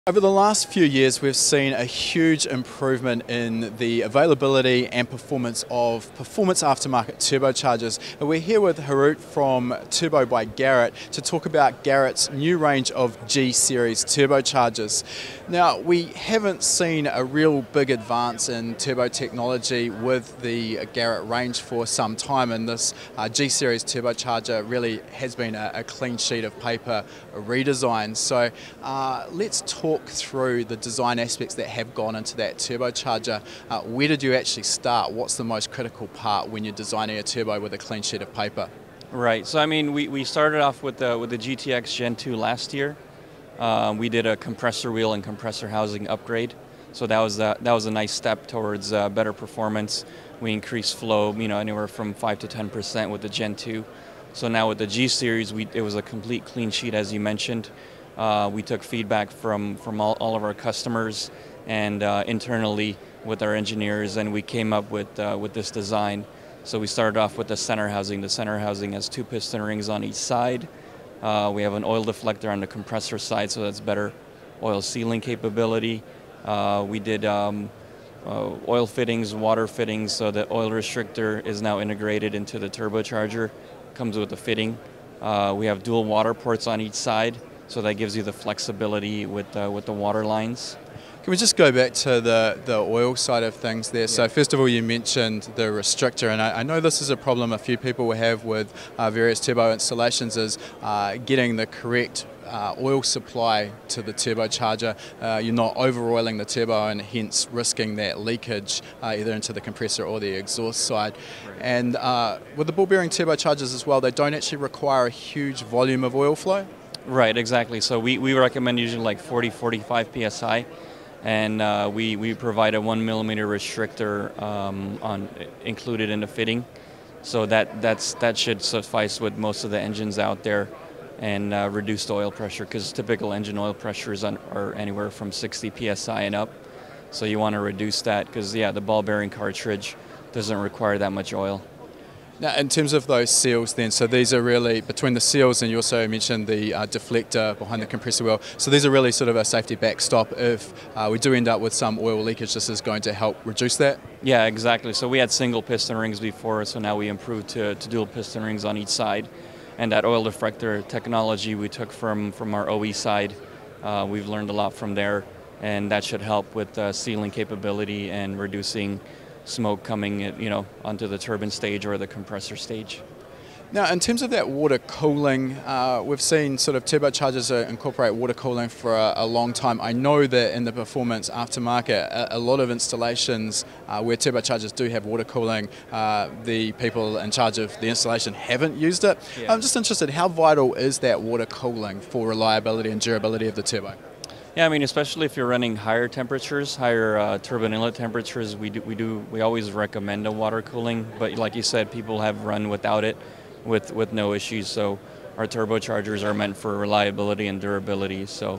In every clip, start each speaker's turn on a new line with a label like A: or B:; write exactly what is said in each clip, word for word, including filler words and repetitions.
A: Over the last few years, we've seen a huge improvement in the availability and performance of performance aftermarket turbochargers. And we're here with Harut from Turbo by Garrett to talk about Garrett's new range of G-Series turbochargers. Now, we haven't seen a real big advance in turbo technology with the Garrett range for some time, and this uh, G-Series turbocharger really has been a, a clean sheet of paper redesign. So uh, let's talk through the design aspects that have gone into that turbocharger. Uh, where did you actually start? What's the most critical part when you're designing a turbo with a clean sheet of paper?
B: Right. So I mean, we, we started off with the with the G T X Gen two last year. Uh, we did a compressor wheel and compressor housing upgrade. So that was a, that was a nice step towards uh, better performance. We increased flow, you know, anywhere from five to ten percent with the Gen two. So now with the G-Series, we it was a complete clean sheet, as you mentioned. Uh, we took feedback from, from all, all of our customers and uh, internally with our engineers, and we came up with, uh, with this design. So we started off with the center housing. The center housing has two piston rings on each side. Uh, we have an oil deflector on the compressor side, so that's better oil sealing capability. Uh, we did um, uh, oil fittings, water fittings, so the oil restrictor is now integrated into the turbocharger. Comes with the fitting. Uh, we have dual water ports on each side, so that gives you the flexibility with uh, with the water lines.
A: Can we just go back to the, the oil side of things there? Yeah. So first of all, you mentioned the restrictor, and I, I know this is a problem a few people will have with uh, various turbo installations, is uh, getting the correct uh, oil supply to the turbocharger. Uh, you're not over-oiling the turbo and hence risking that leakage uh, either into the compressor or the exhaust side. Right. And uh, with the ball bearing turbochargers as well, they don't actually require a huge volume of oil flow?
B: Right, exactly. So we, we recommend usually like forty, forty-five P S I. And uh, we, we provide a one millimeter restrictor um, on, included in the fitting. So that, that's, that should suffice with most of the engines out there and uh, reduce the oil pressure, because typical engine oil pressures on, are anywhere from sixty P S I and up. So you want to reduce that because, yeah, the ball bearing cartridge doesn't require that much oil.
A: Now, in terms of those seals then, so these are really, between the seals and you also mentioned the uh, deflector behind the compressor wheel, so these are really sort of a safety backstop if uh, we do end up with some oil leakage. This is going to help reduce that?
B: Yeah, exactly. So we had single piston rings before, so now we improved to, to dual piston rings on each side. And that oil deflector technology we took from, from our O E side, uh, we've learned a lot from there, and that should help with uh, sealing capability and reducing smoke coming, you know, onto the turbine stage or the compressor stage.
A: Now, in terms of that water cooling, uh, we've seen sort of turbochargers uh, incorporate water cooling for a, a long time. I know that in the performance aftermarket, a, a lot of installations uh, where turbochargers do have water cooling, uh, the people in charge of the installation haven't used it. Yeah. I'm just interested, how vital is that water cooling for reliability and durability of the turbo?
B: Yeah, I mean, especially if you're running higher temperatures, higher uh, turbine inlet temperatures, we do, we do, we always recommend a water cooling. But like you said, people have run without it, with with no issues. So our turbochargers are meant for reliability and durability. So.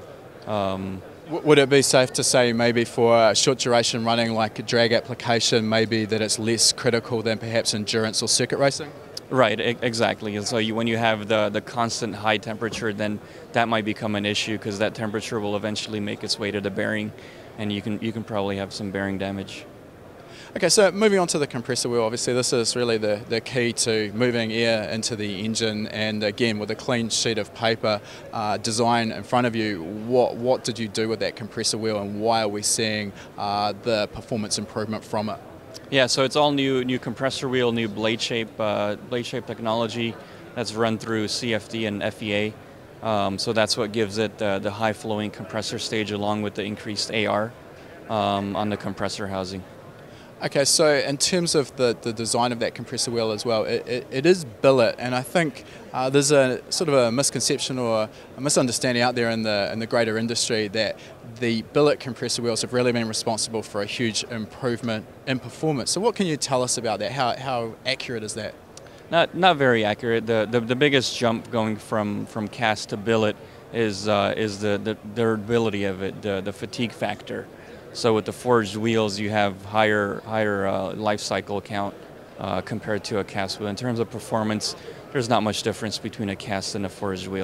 B: Um,
A: Would it be safe to say maybe for a short duration running like a drag application, maybe that it's less critical than perhaps endurance or circuit racing?
B: Right, exactly. And so you, when you have the, the constant high temperature, then that might become an issue, because that temperature will eventually make its way to the bearing, and you can, you can probably have some bearing damage.
A: Okay, so moving on to the compressor wheel, obviously this is really the, the key to moving air into the engine, and again with a clean sheet of paper uh, design in front of you, what, what did you do with that compressor wheel, and why are we seeing uh, the performance improvement from it?
B: Yeah, so it's all new, new compressor wheel, new blade shape, uh, blade shape technology that's run through C F D and F E A. Um, so that's what gives it uh, the high flowing compressor stage, along with the increased A R um, on the compressor housing.
A: Okay, so in terms of the, the design of that compressor wheel as well, it, it, it is billet, and I think uh, there's a sort of a misconception or a misunderstanding out there in the in the greater industry that the billet compressor wheels have really been responsible for a huge improvement in performance. So what can you tell us about that? How, how accurate is that?
B: Not not very accurate. The the, the biggest jump going from, from cast to billet is uh, is the, the durability of it, the, the fatigue factor. So with the forged wheels, you have higher higher uh, life cycle count uh, compared to a cast wheel. In terms of performance, there's not much difference between a cast and a forged wheel.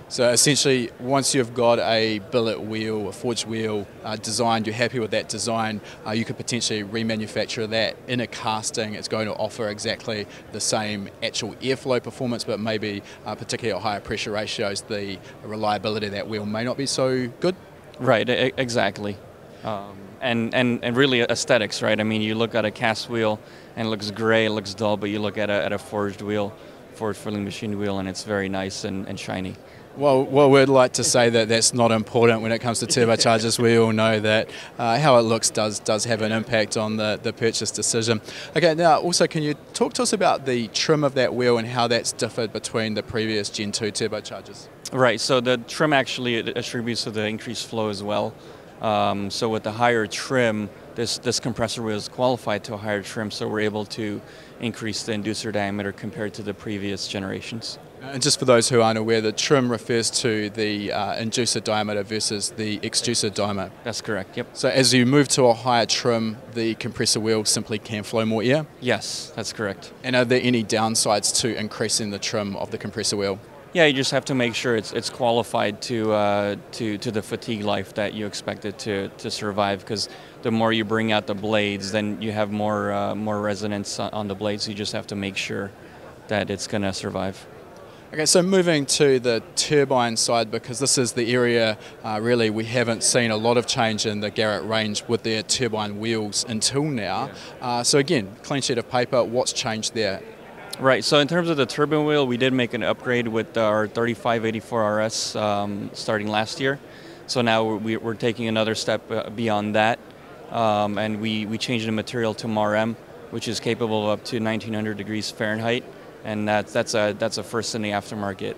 A: So essentially, once you've got a billet wheel, a forged wheel uh, designed, you're happy with that design, uh, you could potentially remanufacture that in a casting. It's going to offer exactly the same actual airflow performance, but maybe uh, particularly at higher pressure ratios, the reliability of that wheel may not be so good.
B: Right, e- exactly. Um, and, and, and really aesthetics, right? I mean, you look at a cast wheel and it looks gray, it looks dull, but you look at a, at a forged wheel, forged filling machine wheel, and it's very nice and, and shiny.
A: Well, well, we'd like to say that that's not important when it comes to turbochargers. We all know that uh, how it looks does does have an impact on the, the purchase decision. Okay, now also can you talk to us about the trim of that wheel and how that's differed between the previous Gen two turbochargers?
B: Right, so the trim actually attributes to the increased flow as well. Um, so with the higher trim, this, this compressor wheel is qualified to a higher trim, so we're able to increase the inducer diameter compared to the previous generations.
A: And just for those who aren't aware, the trim refers to the uh, inducer diameter versus the exducer diameter.
B: That's correct, yep.
A: So as you move to a higher trim, the compressor wheel simply can flow more air?
B: Yes, that's correct.
A: And are there any downsides to increasing the trim of the compressor wheel?
B: Yeah, you just have to make sure it's it's qualified to uh, to to the fatigue life that you expect it to to survive. Because the more you bring out the blades, then you have more uh, more resonance on the blades. So you just have to make sure that it's going to survive.
A: Okay, so moving to the turbine side, because this is the area uh, really we haven't seen a lot of change in the Garrett range with their turbine wheels until now. Yeah. Uh, so again, clean sheet of paper. What's changed there?
B: Right, so in terms of the turbine wheel, we did make an upgrade with our thirty-five eighty-four R S um, starting last year. So now we're, we're taking another step beyond that, um, and we, we changed the material to M A R M, which is capable of up to nineteen hundred degrees Fahrenheit, and that's, that's, a, that's a first in the aftermarket.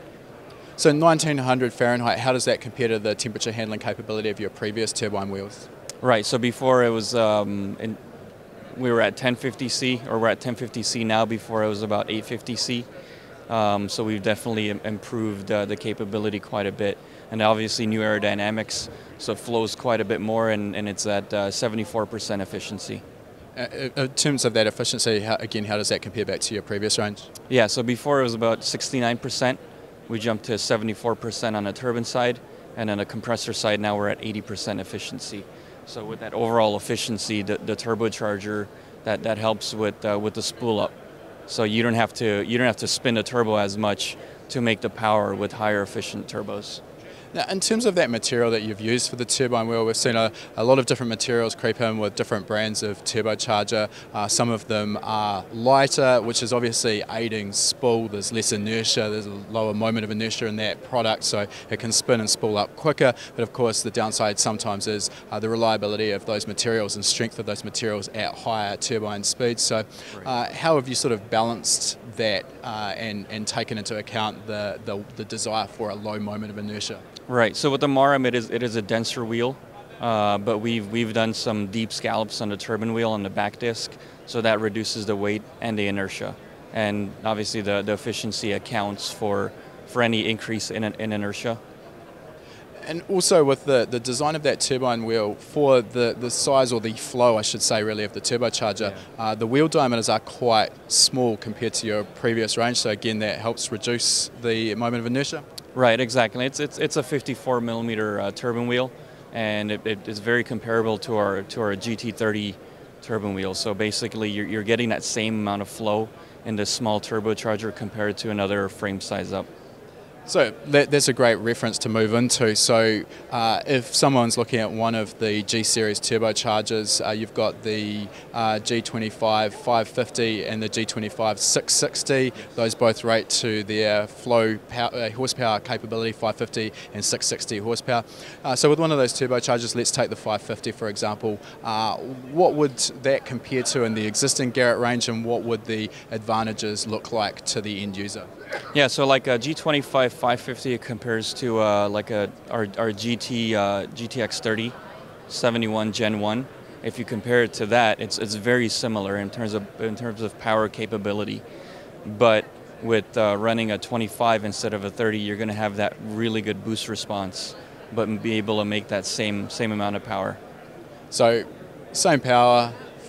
A: So nineteen hundred Fahrenheit, how does that compare to the temperature handling capability of your previous turbine wheels?
B: Right, so before it was um, in, we were at ten fifty C, or we're at ten fifty C now. Before it was about eight fifty C. Um, so we've definitely improved uh, the capability quite a bit. And obviously new aerodynamics, so it flows quite a bit more, and, and it's at uh, seventy-four percent efficiency.
A: Uh, in terms of that efficiency, how, again, how does that compare back to your previous range?
B: Yeah, so before it was about sixty-nine percent. We jumped to seventy-four percent on the turbine side, and on the compressor side now we're at eighty percent efficiency. So with that overall efficiency, the, the turbocharger that, that helps with uh, with the spool up. So you don't have to you don't have to spin the turbo as much to make the power with higher efficient turbos.
A: Now, in terms of that material that you've used for the turbine wheel, we've seen a, a lot of different materials creep in with different brands of turbocharger. Uh, some of them are lighter, which is obviously aiding spool. There's less inertia, there's a lower moment of inertia in that product, so it can spin and spool up quicker. But of course, the downside sometimes is uh, the reliability of those materials and strength of those materials at higher turbine speeds. So uh, how have you sort of balanced that uh, and, and taken into account the, the, the desire for a low moment of inertia?
B: Right. So with the M A R M, it is it is a denser wheel, uh, but we've we've done some deep scallops on the turbine wheel on the back disc, so that reduces the weight and the inertia, and obviously the, the efficiency accounts for for any increase in in inertia.
A: And also with the, the design of that turbine wheel, for the, the size, or the flow I should say really, of the turbocharger, yeah. uh, the wheel diameters are quite small compared to your previous range, so again that helps reduce the moment of inertia?
B: Right, exactly. It's it's, it's a fifty-four millimeter uh, turbine wheel, and it, it is very comparable to our to our G T thirty turbine wheel. So basically you're, you're getting that same amount of flow in this small turbocharger compared to another frame size up.
A: So that, that's a great reference to move into. So uh, if someone's looking at one of the G-Series turbochargers, uh, you've got the uh, G twenty-five five fifty and the G twenty-five six sixty. Those both rate to their flow power, uh, horsepower capability, five fifty and six sixty horsepower. Uh, so with one of those turbochargers, let's take the five fifty for example, uh, what would that compare to in the existing Garrett range, and what would the advantages look like to the end user?
B: Yeah, so like a G twenty-five five fifty, it compares to uh, like a our, our G T uh, G T X thirty seventy-one Gen one. If you compare it to that, it's it's very similar in terms of in terms of power capability. But with uh, running a twenty-five instead of a thirty, you're going to have that really good boost response, but be able to make that same same amount of power.
A: So, same power,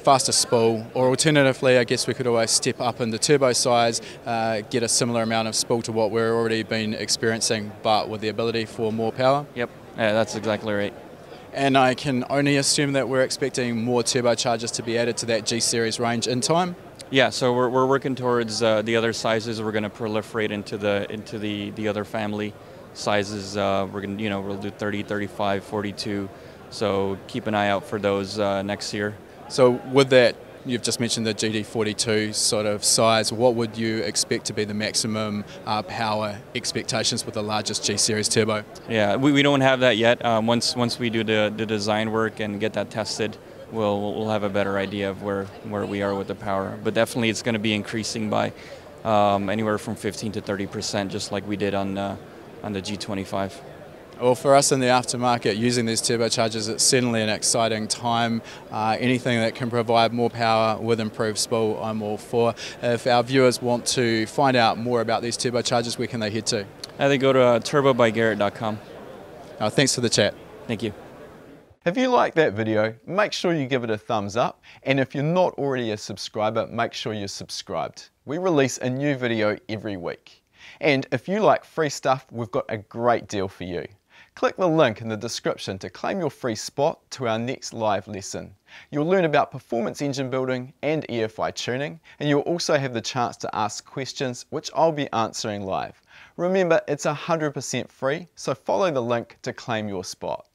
A: faster spool, or alternatively, I guess we could always step up in the turbo size, uh, get a similar amount of spool to what we're already been experiencing, but with the ability for more power.
B: Yep, yeah, that's exactly right.
A: And I can only assume that we're expecting more turbochargers to be added to that G-Series range in time.
B: Yeah, so we're, we're working towards uh, the other sizes. We're going to proliferate into the into the the other family sizes. Uh, we're going to, you know, we'll do thirty, thirty-five, forty-two. So keep an eye out for those uh, next year.
A: So with that, you've just mentioned the G D forty-two sort of size. What would you expect to be the maximum uh, power expectations with the largest G-Series turbo?
B: Yeah, we, we don't have that yet. Um, once once we do the, the design work and get that tested, we'll we'll have a better idea of where where we are with the power. But definitely, it's going to be increasing by um, anywhere from fifteen to thirty percent, just like we did on uh, on the G twenty-five.
A: Well, for us in the aftermarket, using these turbochargers, it's certainly an exciting time. Uh, anything that can provide more power with improved spool, I'm all for. If our viewers want to find out more about these turbochargers, where can they head to?
B: Uh, they go to uh, turbo by garrett dot com.
A: Uh, thanks for the chat.
B: Thank you.
C: If you like that video, make sure you give it a thumbs up, and if you're not already a subscriber, make sure you're subscribed. We release a new video every week. And if you like free stuff, we've got a great deal for you. Click the link in the description to claim your free spot to our next live lesson. You'll learn about performance engine building and E F I tuning, and you'll also have the chance to ask questions which I'll be answering live. Remember, it's one hundred percent free, so follow the link to claim your spot.